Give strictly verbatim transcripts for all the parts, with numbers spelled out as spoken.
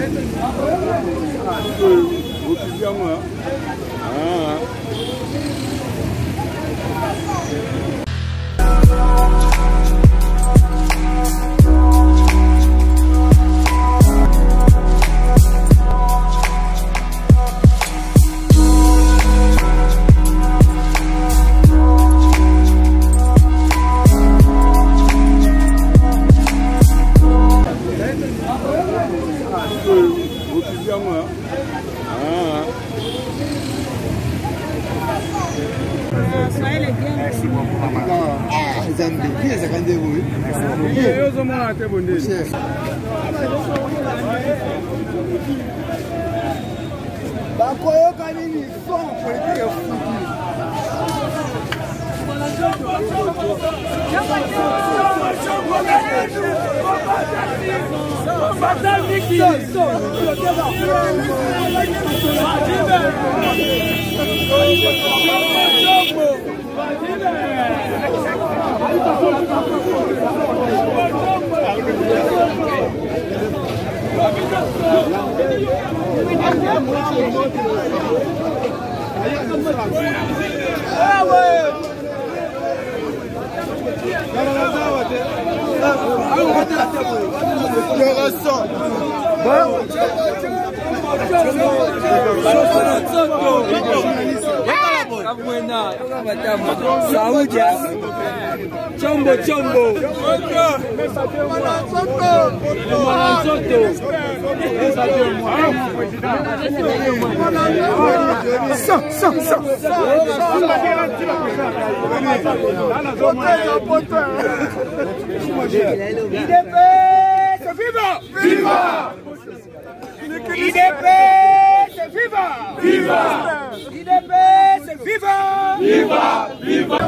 Merci beaucoup, maman. Chombo chombo. I D P, viva! Viva! I D P, viva! Viva! I D P, viva! Viva! Viva!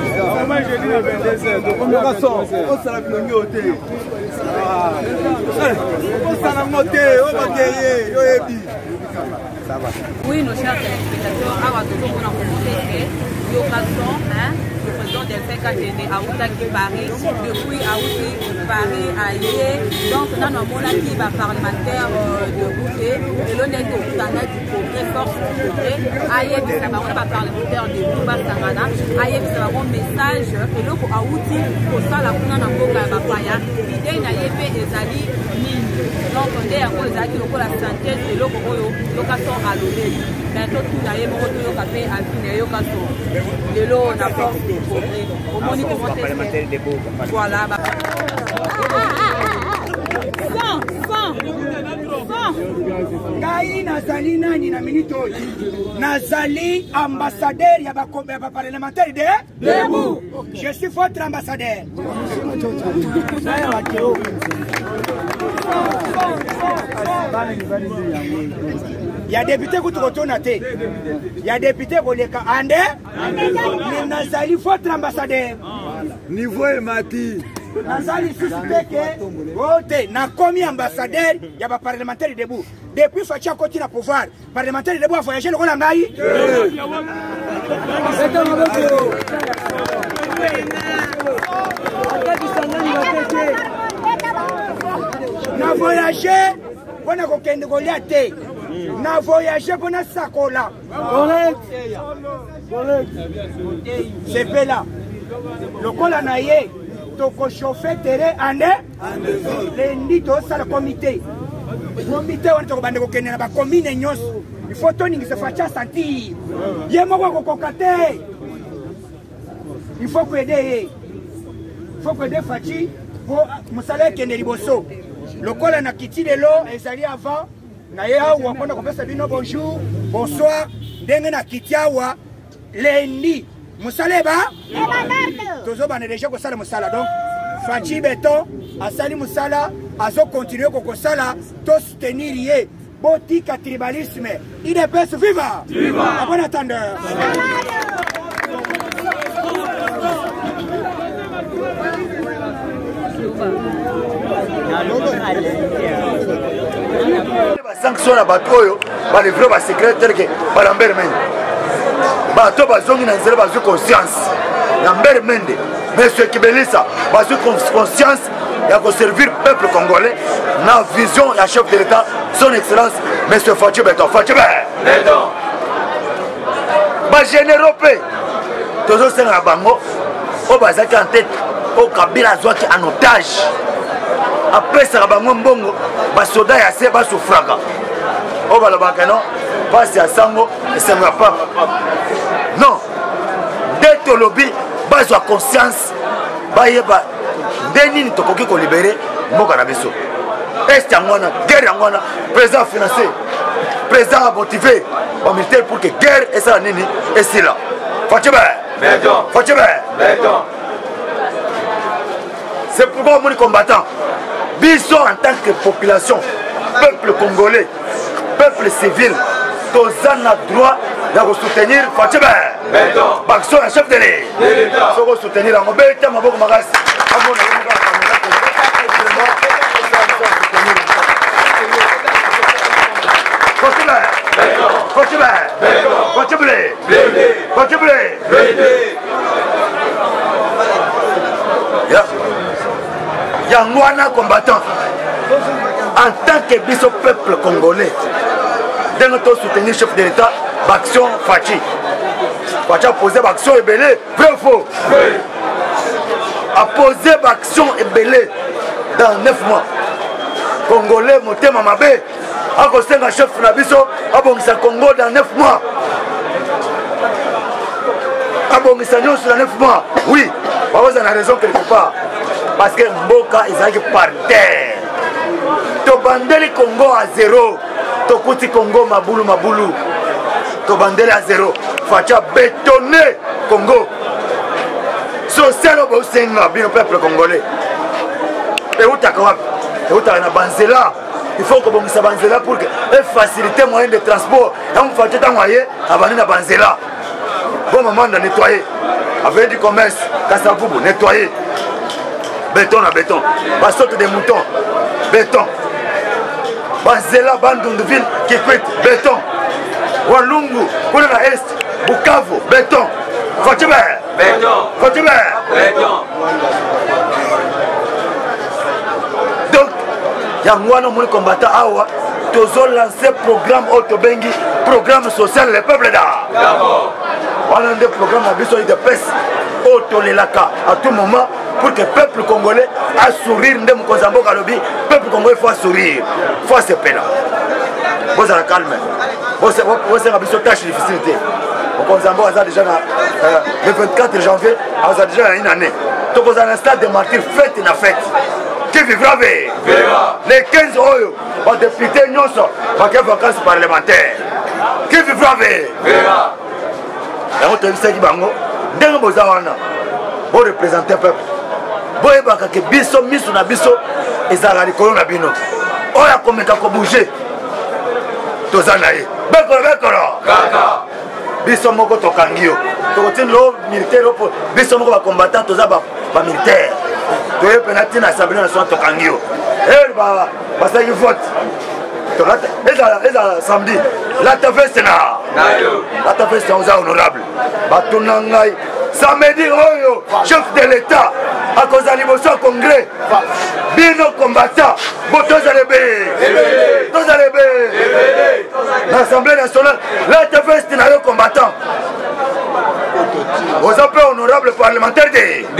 Oui, nos chers téléspectateurs, à votre tour, on a commencé l'occasion, hein, le président Delphin Katende a ouvert Paris, depuis a ouvert Paris à Yé, donc dans nos monarchies parlementaires de Bouché, et l'on est au canal du progrès, force du progrès, à Yé, ça va, on a parlementaire de Bouba Sarana, à Yé, ça va, un message, et l'on a outil pour ça, la Kuna Namboka Bapaya, l'idée n'a Yé, et Zali, Nini. Donc, on est encore les acquis, la santé, et l'on a l'occasion à l'ouvrir. Bientôt, tout n'a Yé, mon retour au café, à finir, l'occasion. Et l'eau, on a force du progrès. Au moins, il faut parlementaire de Bouba. Voilà. cent, cent, cent. Ngai nazali nani na minito nazali ambassadeur ya ba parlementaire de Debout. Je suis votre ambassadeur. Il y a des députés qui retournent. Il y a des députés qui les ande. Mais nazali votre ambassadeur. Niveau et mati. Nazali suspect que vote na komi ambassadeur ya ba parlementaire Debout. Depuis Fatia continue à pouvoir parlementaire Debout a voyagé le Rwanda ngai. Na voyagé pour na kokende goliate. Na voyagé pour na sakola. Correct. Correct. C'est fait là. Le cola na yé. Toko chauffeur terrain ande lendi to sala comité comité on to bande ko kenena ba commune nyos il faut toni se facha sentir ye moko ko kokate il faut que aider il faut que aider fachi pour musala kende liboso lokola na kiti lelo ezali avant na ye awa kona ko pesa bino bonjour bonsoir ndenge na kiti awa lendi Moussaleba, toujours on est déjà au sala Moussala donc Fachi Beton a sali Moussala a zo continuer au sala to soutenir yé botika tribalisme il est best viva viva à bon attendeur sanction na batoyo ba le vrai ba secrétaire que ba Lambert Mende bato bazongi na nzela bazwi conscience Lambert Mende monsieur Kibelisa bazwi conscience ya koservir peuple congolais na vision ya chef de l'état son excellence monsieur Fachi Beton. Fachi Beton bagénéraux mpe tozosenga bango oyo bazalaki en tête oyo Kabila azwaki en otage apesaka bango mbongo basoda ya se basufraka oyo balobaka non pasi ya sango esengo ya papa non nde tolobi bazwa conscience bayeba nde nini tokoki kolibere mboka na biso este yango wana guerre yango wana président financier président amotive bamilitaire pour que guerre esala nini esila Fachi Beton Fachi Beton. C'est pourquoi mon combattant biso en tant que population peuple congolais peuple civil toza na droit ya kosoutenir Fachi Beton baction ya chef de l'État so kosoutenir yango beta maboko makasi Fachi Beton Fachi Beton Fachi Beton yango wana combattant en tant que biso peuple congolais ndenge tosoutenir chef de l'état baction Fachi Fachi apose baction ebele vrai ou faux apose baction ebele dans neuf mois congolais motema mabe akosenga chef na biso abongisa Congo dans neuf mois abongisa nyonso dans neuf mois oui bakoza na raison quelque part parce que mboka ezalaki par terre tobandeli Congo à zéro tokuti Congo mabulu mabulu tobandeli à zéro Fachi bétonné Congo social oyo bosenga bino peuple congolais eutaka wapi eutaka na banzela il faut kobongisa banzela pour que efacilité moyen de transport yango Fachi ntango aye abandi na banzela bon moment na nettoyer avec du commerce Kasavubu nettoyer béton na béton basote de mouton béton banzela bandunduville Kikwit béton Walungu kuna na est Bukavu béton Fachi Beton Fachi Beton. Donc yango wana moni combattant awa tozo lancer programme oyo tobengi programme social le peuple da wana nde programme na biso de pes oyo tolelaka à tout moment pour que le peuple congolais a sourire nde mokonzi ya mboka alobi peuple congolais faut sourire faut sepela bozala calme bosenga biso tâche difficile te mokonzi ya mboka aza déjà na le vingt-quatre janvier aza déjà na une année tokozala na stade de martyr fête na fête qui vivra ve les quinze oyo badepute nyonso bake vacances parlementaire qui vivra ve yango toyebisaki bango ndenge boza wana borepresente peuple boyebaka ke biso miso na biso ezalaka likolo na bino oyo akomeka kobouge toza na ye bekolo bekolo biso moko tokangi yo tokotindela o militaire opo biso moko bacombattant toza bamilitaire toye mpena ntina assemblée nationale tokangi yo eri basalaki vote ezala samedi lata veste na lata veste oza honorable batuna ngai samedi oyo chef de l'état akoza liboso ya congrès bino combattant bo tozala ebele tozala ebele na assemblée nationale lata veste na yo combattant oza mpe honorable parlementaire te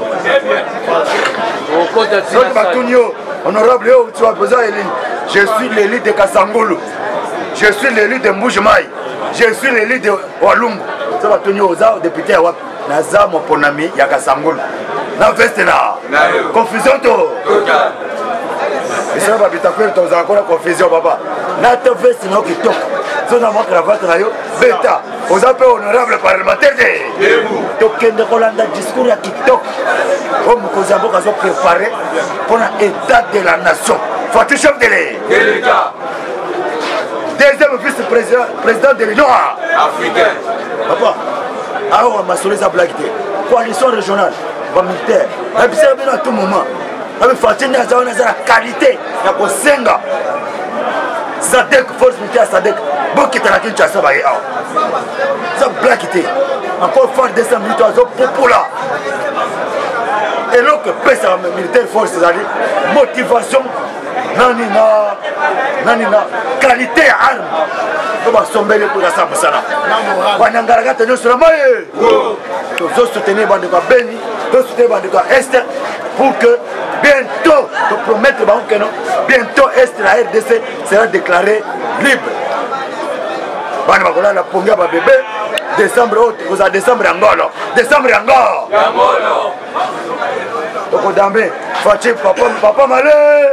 soki batuni yo honorable yo tu apoza élu je suis l'élu de Kasangulu je suis l'élu de Mbujimai je suis l'élu de Walungu so batuni yo oza député ya wapi naza moponami ya Kasangulu na veste na confusion to esala babitakwele tozala kona confusion papa nata veste na yo kitoko so na mwa cravate na yo beta oza mpe honorable parlementaire te tokende kolanda discours ya kitoko oyo mokonzi ya mboka azoprépare mpona état de la nation Fachi chef de l'État deuxième vice-président de l'union africaine papa awa masolo eza blaki te coalition régionale bamilitaire nabisaka bino à tout moment abi Fachi nde aza wana aza na qualité ya kosenga sadek force militaire sadek bokita na kinshasa baye awa eza blaki te encore fois deux cents minutes azopopola eloko epesaka militaire force ezali motivation nani na nani na qualité ya arme to basombeli mpo ezasa mosala banyangalaka te nyonso na maye tozosoutenir bandeko ya Beni tozosoutenir bandeko ya Est pour que bientôt to promettre bango keno bientôt Est la R D C sera déclaré libre bana bakolala pongi ya babebe décembre oyo kozala décembre ya ngolo décembre ya ngolo tokodambe faci papa male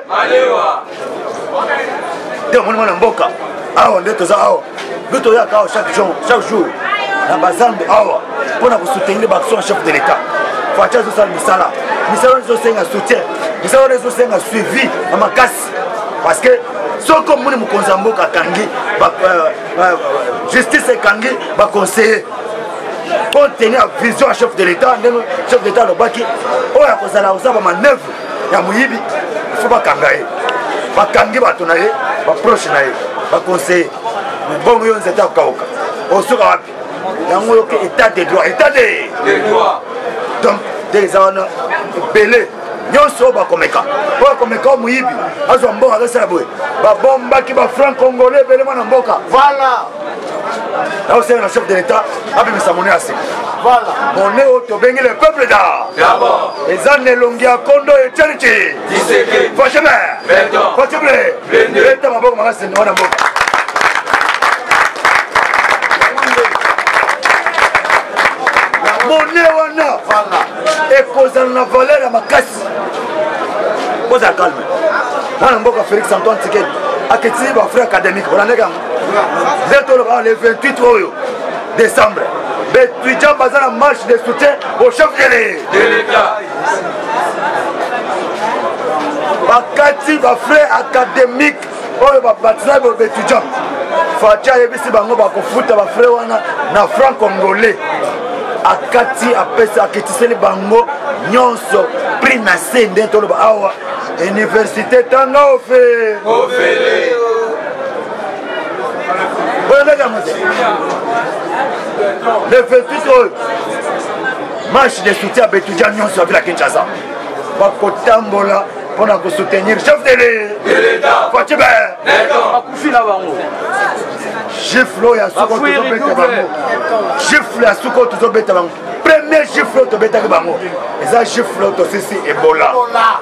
te omoni mwana mboka awa nde toza awa nde toyaka awa chaque jour na bazambe awa mpona kosoutenir baaction ya chef de l'état faci azosala misala misala wana ezosenga soutien misala wana ezosenga suivi na makasi parce que soko omoni mokonzi ya mboka akangi justice ekangi baconseiller compte tenu ya vision ya chef de l'état ndenge chef de l'état alobaki oyo akozala koza bamanœuvre ya moyibi ifo bakanga ye bakangi bato na ye baproche na ye baconseiller mbongo yo nzete akokauka osuka wapi yango yoke état de droit état de donc nde eza wana ebele nyonso oyo bakomeka oyo bakomeka oyo moyibi azwa mbongo azosala boye babombaki bafranc congolais ebele mwana mboka voilà naosenga na chef de l'état abimisa mone ya sika mone oyo tobengi le peuple da eza na elongi ya kondo etianiti fachebe fachebe eta maboko makasi mwana mboka mone wana ekozala na valeur ya makasi kozala calme mwana mboka Félix Antoine Tshisekedi aketisi bafrère académique olandeka yango nde toloba le vingt-huit oyo décembre betwidja baza na marche de soutien au chef de l'état bakati bafrère académique oyo babatisa betwidja faci ayebisi bango bakofuta bafrère wana na franc congolais akati apesa aketiseli bango nyonso prix na se nde toloba awa université tanga ofe le vingt-huit oyo marche de soutien betudja nyonso ya vila Kinshasa bakotambola mpona kosoutenir chef de l'état faci be akufila bango gifle oyo ya suko tozobeta bango gifle ya suko tozobeta bango premier gifle oyo tobetaki bango eza gifle oyo tosisi ebola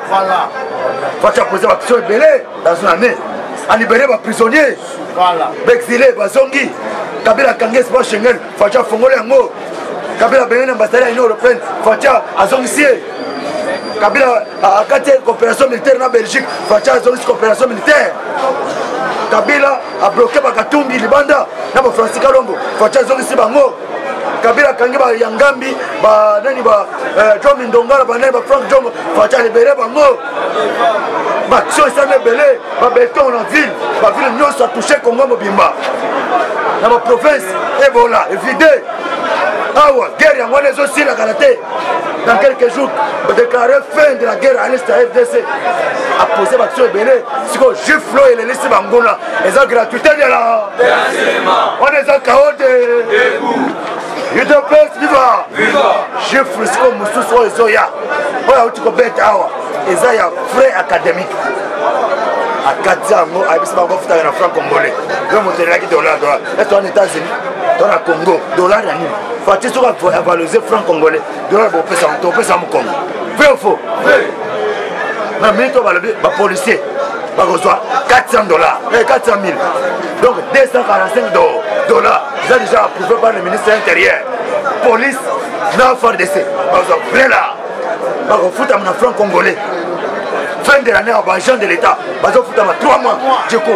faci apose bakiso ebele dans une année alibere baprisonnier baexilé bazongi kabila akangi espoir Schengen faci afongoli yango kabila abengeni na ambasade ya union européenne faci azongisi ye kabila akati coopération militaire na Belgique faci azongisi coopération militaire kabila abloke bakatumbi libanda na bafrancis kalombo faci azongisi bango kabila akangi bayangambi banani ba John Ndongala banani ba Frank Jongo faci alibere bango baction esana ebele babeton na ville baville nyonso atouche Congo mobimba na baprovince ebola evide awa guerre yango wana ezosilaka na te dans quelques jours badéclaré fin de la guerre à l'est ya R D C apose baction ebele sikoyo giflo elelisi banguna eza gratuité de la wana eza kao de U D P S viva gifle sikoyo mosusu oyo ezoya oyo auti kobeta awa eza ya frais académique akati yango ayebisi bango futaka na franc congolais yo moto elelaki dollar dollar ese wana états-unis to na congo dollar ya nini fati soki avalorize franc congolais dollar topesa mokongo vrai ou faux na minute oyo balobi bapolicier bakozwa quatre cents dollars quatre cent mille donc deux cent quarante-cinq dollars eza déjà approuvé par le ministre intérieur police na F A R D C bakozwa vrai là bakofutama na franc congolais fin de l'année agent de l'état bazofutama trois mois jeko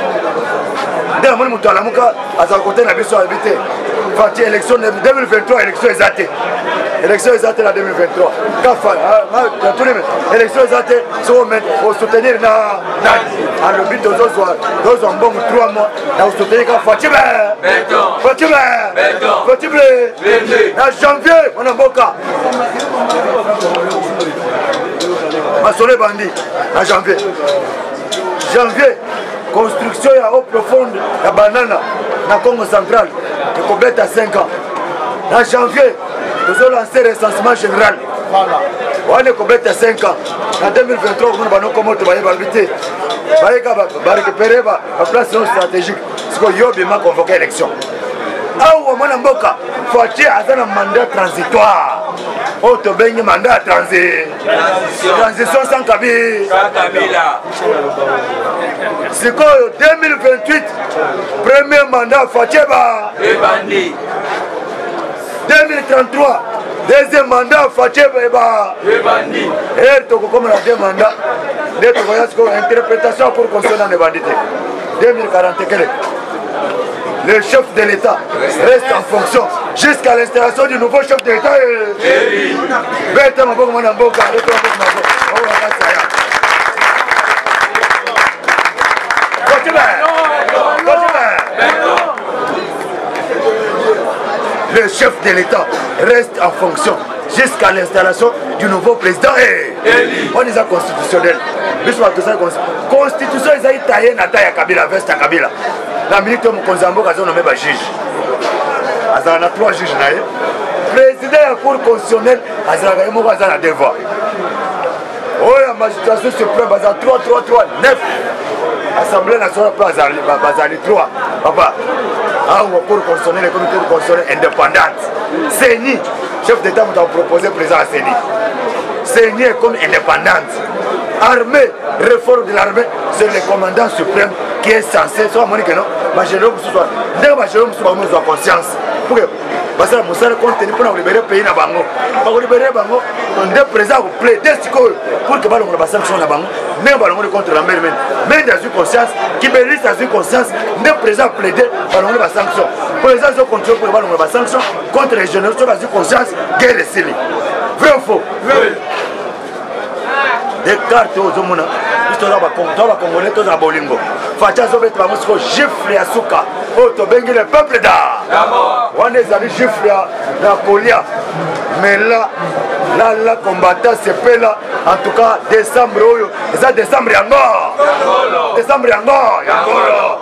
nde namoni moto alamuka azala kote na biso ayebi te fati élection deux mille vingt-trois élection eza te élection eza te na deux mille vingt-trois katuni élection eza te soko osoutenir na alobi tozozwa mbongo trois mois na osoutenir ka fati be fati be fati be na janvier mwana mboka masolo ebandi na janvier janvier construction ya eau profonde ya banana na Congo central ekobeta cinq ans na janvier tozolancer recensement général On est combien de cinq ans. En deux mille vingt-trois, on va nous comment te va habiter. On va récupérer la place stratégique. Parce que Yobi m'a convoqué l'élection. Ah, on a mboka. Faut acheter un mandat transitoire. Oh, tu as un mandat transit. Transition sans Kabila. C'est quoi deux mille vingt-huit, premier mandat Fatcheba. deux mille trente-trois, deuxième mandat Fatcheba. Et tu as comme la deux mandats. Interprétation pour concernant les bandits. deux mille quarante, le chef de l'État reste en fonction jusqu'à l'installation du nouveau chef de l'État. Le chef de l'État reste en fonction jusqu'à l'installation du nouveau président. On est à constitutionnel. Constitution est taillée na taille Kabila, veste à Kabila. La minute où Konzambo a nommé un juge. Il y a trois juges. Le président de la Cour constitutionnelle a un devoir. Oh, la magistrature suprême a trois, trois, trois, neuf. L'Assemblée nationale a trois. Papa, la Cour constitutionnelle, la communauté constitutionnelle indépendante. Séni, chef d'État m'a proposé le président Séni. Séni est comme indépendante. Armée, réforme de l'armée, c'est le commandant suprême qui est censé, soit mon non, ma général, soit, dès ma général, soit conscience. Pour que, parce que nous allons continuer pour libérer le pays na bango. Pour libérer bango, on est présent au plaider pour que ballon la sanction na bango, même ballon contre la mer même. Mais dans une conscience, qui mérite dans une conscience, on est présent plaider ballon la sanction. Pour les gens qui contrôlent pour ballon la sanction contre les jeunes, dans une conscience, guerre les civils. Vrai ou faux? Des cartes aux hommes, tous les Congolais, tous les Bolingo. Fatia Zobet Bamosko, gifle à Souka, Oto Bengi le peuple d'A. On est allé gifle à la Colia. Mais là, là, là, combattant, c'est là, en tout cas, décembre, c'est décembre encore. Décembre encore, encore.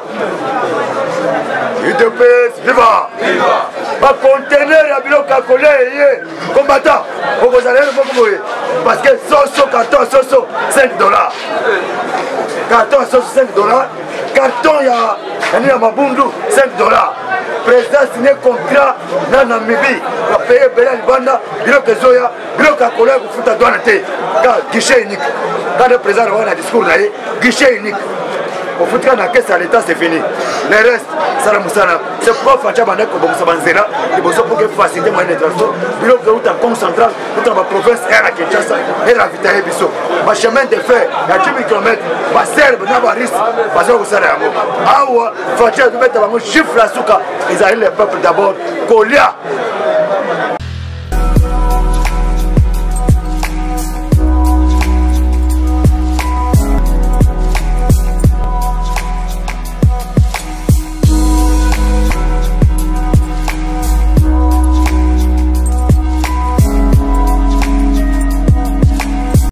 U D P S, viva! Va conteneur à Bilo Kakolé, combattant. Vous allez le mourir. Parce que Soso, carton, Soso, cinq dollars. Carton, Soso, cinq dollars. Carton, il y a un Mabundu, cinq dollars. Président signé contrat dans Namibie. Il va payer Bela Libanda, Bilo Kezoya, Bilo Kakolé, vous foutez à douane. Guichet unique. Quand le président a un discours, guichet unique. Au foot dans la caisse à l'État, c'est fini. Le reste, ça c'est pourquoi Fatia Banda Kobomusabanzela, il faut pour que faciliter mon transport. Il faut que vous êtes concentral, vous êtes dans la province, et à Kinshasa, et à Vitae Bisso. Ma chemin de fer, il y a dix kilomètres, ma serbe, n'a pas risque, parce que vous savez, Awa, Fatia, vous mettez un chiffre à Souka, ils arrivent le peuple d'abord, Kolia.